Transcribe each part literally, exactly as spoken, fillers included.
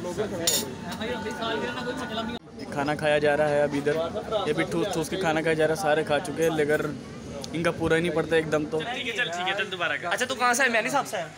खाना खाया जा रहा है अभी इधर, ये भी ठूस ठूस के खाना खाया जा रहा है। सारे खा चुके हैं लेकर इनका पूरा ही नहीं पड़ता एकदम। तो ठीक है चल ठीक है चल दोबारा कर। अच्छा तू कहाँ से है? मैंने साहब से है।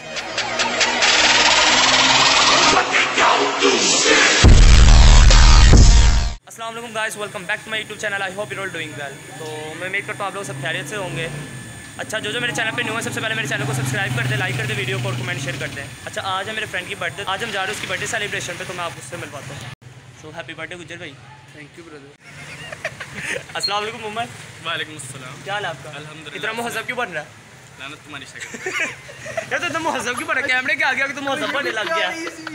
अस्सलाम वालेकुम guys, welcome back to my YouTube channel. I hope you are doing well. तो मैं उम्मीद करता हूँ आप लोग सब खैरियत से होंगे। अच्छा जो जो मेरे चैनल पे न्यू है सबसे पहले मेरे चैनल को सब्सक्राइब कर दे, लाइक कर दे वीडियो को और कमेंट शेयर कर दें। अच्छा आज है मेरे फ्रेंड की बर्थडे, आज हम जा रहे हैं उसकी बर्थडे सेलिब्रेशन पे, तो मैं आपको उससे मिलवाता हूँ। सो हैप्पी बर्थडे गुज्जर भाई। Thank you brother. अस्सलाम वालेकुम मोहम्मद। वालेकुम अस्सलाम। क्या हाल है आपका? अल्हम्दुलिल्लाह। इतना मुहज़्ज़ब क्यों बन रहा है? लानत तुम्हारी शक्ल। यार तो इतना मुहज़्ज़ब क्यों बन रहा है? कैमरे के आगे आगे तो मुहज़्ज़ब बनने लग गया।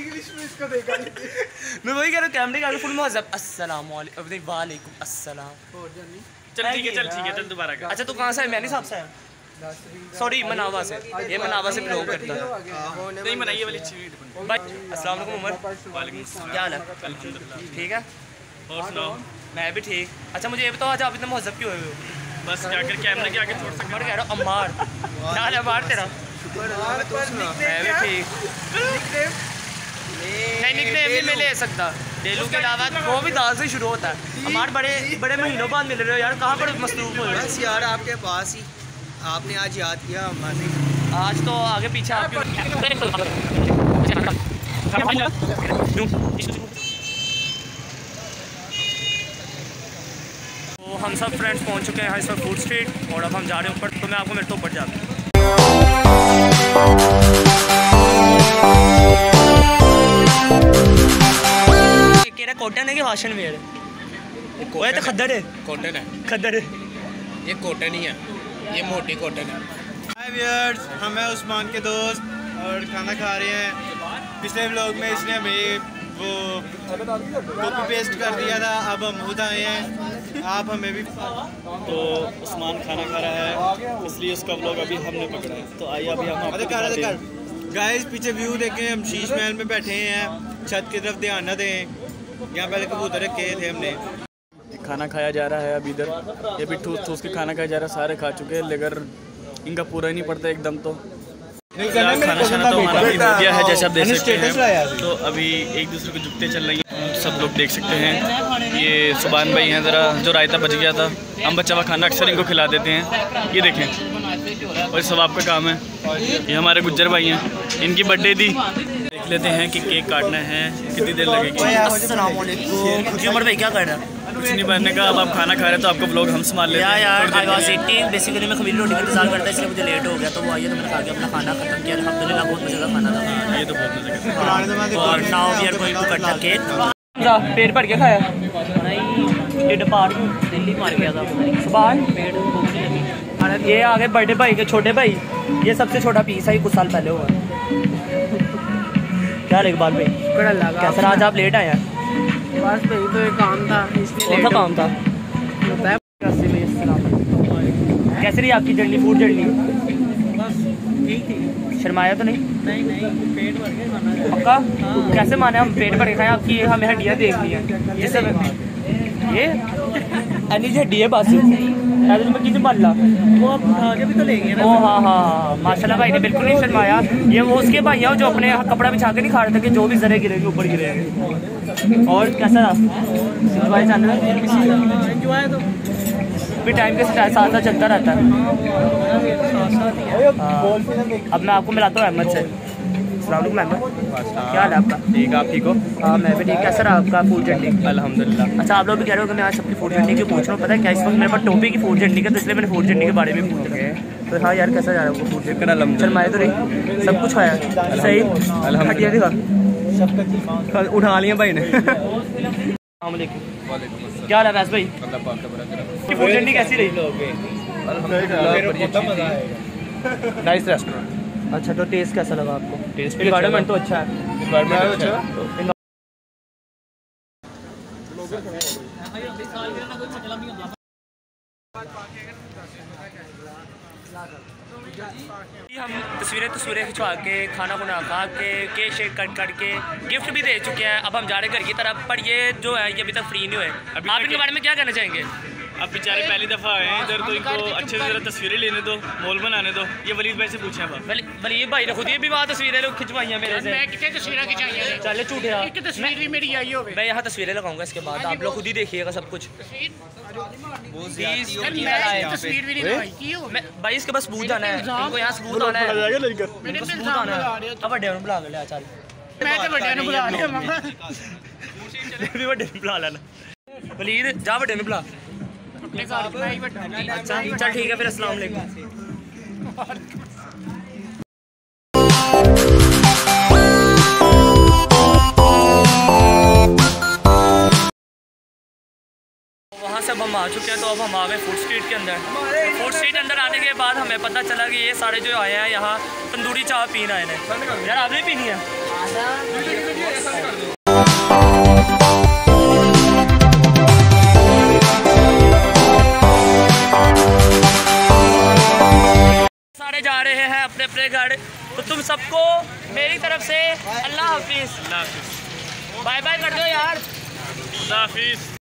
मैं वही कह रहा हूँ, कैमरे के आगे फुल मुहज़्ज़ब। अस्सलाम वालेकुम अस्सलाम। चल ठीक है चल ठीक है चल दोबारा कर। अच्छा तू कहाँ से है? मैंने साहब से है। सॉरी मनावा से, ये मनावा से बिलोंग करता है। नहीं बनाइए वाली चीज भाई अस्सलाम वालेकुम उमर। वालेकुम अस्सलाम। क्या हाल है? अल्हम्दुलिल्लाह। ठीक है और सुनाओ। मैं भी ठीक। अच्छा मुझे ये बताओ आज आप इतना मुहज़्ज़ब क्यों हुए हो? बस जाकर कैमरे के आगे थोड़ा सा मैं कह रहा हूँ अम्मार। क्या हाल है अम्मार तेरा? मैं भी ठीक। नहीं निकनेम भी मैं ले सकता। डेलू के अलावा वो भी दाल से शुरू होता है। हमारे बड़े बड़े महीनों बाद मिल रहे हो यार, कहाँ पर मसरूफ हो रहे हो? बस यार आपके पास ही, आपने आज याद किया हमारे। आज तो आगे पीछे आपकी तो हम सब फ्रेंड्स पहुंच चुके हैं इस वक्त फूड स्ट्रीट और अब हम जा रहे हैं ऊपर। तो मैं आपको मेरे तो ऊपर जाता हूँ। कॉटन है कि वाशन वेयर है? वो तो खद्दर है। कॉटन है, खद्दर है। ये कॉटन ही है, ये मोटी कॉटन है। हाय व्यूअर्स, हम हैं उस्मान के दोस्त और खाना खा रहे हैं। पिछले व्लॉग में इसने हमें वो कॉपी पेस्ट कर दिया था, अब हम खुद आए हैं। आप हमें भी। तो उस्मान खाना खा रहा है इसलिए उसका व्लॉग अभी हमने पकड़ा है। तो आइए अभी हम आपको दिखाते हैं। गाइस पीछे व्यू देखें, हम शीश महल में बैठे हैं, छत की तरफ ध्यान न दें। यहाँ पहले कबूतर रखे थे हमने। खाना खाया जा रहा है अभी इधर, ये भी ठूस ठूस के खाना खाया जा रहा है। सारे खा चुके हैं लेकर इनका पूरा ही नहीं पड़ता एकदम। तो खाना खाना तो हमारा भी हो गया है जैसे आप देख सकते हैं। तो अभी एक दूसरे को झुकते चल रही हैं, सब लोग देख सकते हैं। ये सुभान भाई हैं, ज़रा जो रायता बच गया था, हम बच्चा हुआ खाना अक्सर इनको खिला देते हैं। ये देखें और सब आपका काम है। ये हमारे गुज्जर भाई हैं, इनकी बर्थडे थी। देख लेते हैं कि केक काटना है, कितनी देर लगेगी। अस्सलाम वालेकुम। जी उमर भाई क्या कर रहा है? कुछ नहीं बनने का, अब आप खाना खा रहे हैं तो आपका व्लॉग हम संभाल लेते हैं। यार आई वाज ईटिंग, बेसिकली मैं खमीर रोटी का इंतजार करता इसलिए मुझे लेट हो गया। तो वो आइए तो मैंने खा के अपना खाना खत्म किया। अल्हम्दुलिल्लाह बहुत मज़े का खाना था। ये तो बहुत मज़े का। और now we are going to cut the cake. पेट भर के खाया? नहीं ढिड पार दिल्ली मार गया था सुबह। पेट ये आ गए बड़े भाई के छोटे भाई। ये सबसे छोटा पीस है, कुछ साल पहले हुआ। क्या इकबाल भाई कैसा आज आप लेट आए हैं? बस भाई तो एक काम था इसलिए। कौन सा काम था? कैसे रही आपकी जर्नी, फूड जर्नी? बस ठीक थी। शर्माया तो नहीं? नहीं नहीं पेट भर के खाना है। पक्का? कैसे माने हम पेट भर के खाएं? आपकी हमें हड्डियाँ देखनी है। ये सब ये एनी हड्डी है बस। ऐसे में किसी मान ला वो आप उठा के भी तो लेंगे ना। ओ हाँ हाँ हाँ माशाल्लाह भाई ने बिल्कुल नहीं शर्माया। ये वो उसके भाई हैं जो अपने कपड़ा बिछा के नहीं खा रहे थे कि जो भी जरे गिरेंगे ऊपर गिरेंगे। और कैसा भाई चैनल एंजॉय तो भी टाइम के साथ साथ चलता रहता है। अब मैं आपको मिलाता हूँ अहमद से। अस्सलाम वालेकुम अहमद, क्या हाल है आपका? ठीक, आप ठीक हो? हाँ मैं भी ठीक। कैसा रहा आपका फूड जर्नी? अल्हम्दुलिल्लाह। अच्छा आप लोग भी कह रहे हो कि मैं आज सबकी फूड जर्नी की पूछ रहा हूँ। पता है क्या, इस वक्त मेरे पास टोपी की फूड जर्नी का, तो इसलिए मैंने फूड जर्नी के बारे में पूछ रहा है। तो हाँ यार कैसा जा रहा है वो फूड जर्नी? शर्माए तो नहीं, सब कुछ खाया सही? हड्डियाँ दिखा उठा लिया भाई ने। क्या हाल है वैस भाई? फूड जर्नी कैसी रही? Nice restaurant. अच्छा तो टेस्ट कैसा लगा आपको? टेस्ट एनवायरनमेंट तो अच्छा है। एनवायरनमेंट अच्छा है। हम तस्वीरें तस्वीरें खिंचवा के खाना खुना खा के केक शेक कट कट के गिफ्ट भी दे चुके हैं। अब हम जा रहे घर की तरफ, पर ये जो है ये अभी तक फ्री नहीं हुए। आप इनके बारे में क्या कहना चाहेंगे? अब बेचारे पहली दफ़ा आए हैं इधर, तो इनको अच्छे से ज़रा तस्वीरें लेने दो, मोल बनाने दो। ये वलीद भाई से पूछे अब। वलीद भाई ने खुद ही भी वहाँ तस्वीरें लोग खिंचवाई हैं मेरे से। मैं कितने तस्वीरें खिंचाई हैं? चले झूठे यार, एक तस्वीर भी मेरी आई होगी। मैं यहाँ तस्वीरें लगाऊंगा इसके बाद, आप लोग खुद ही देखिएगा सब कुछ। तस्वीर भी नहीं लगाई की हो। मैं भाई इसके बस सबूत आना है, इनको यहाँ सबूत आना है, इनको सबूत आना है। अब बड़े बुला ले चल, मैं तो बड़े ने बुला लिया मम्मा। भी बड़े बुला लेना वलीद, जा बड़े ने बुला। अपने घर में ही बैठा है। अच्छा चल ठीक है फिर, अस्सलाम वालेकुम। वहाँ से अब हम आ चुके हैं, तो अब हम आ गए फूड स्ट्रीट के अंदर। फूड स्ट्रीट अंदर आने के बाद हमें पता चला कि ये सारे जो आए हैं यहाँ तंदूरी चाय पीना आए हैं। यार आपने पीनी है? सारे जा रहे हैं अपने अपने घर, तो तुम सबको मेरी तरफ से अल्लाह हाफिज़। अल्लाह हाफिज़। बाय बाय कर दो यार। अल्लाह हाफिज़।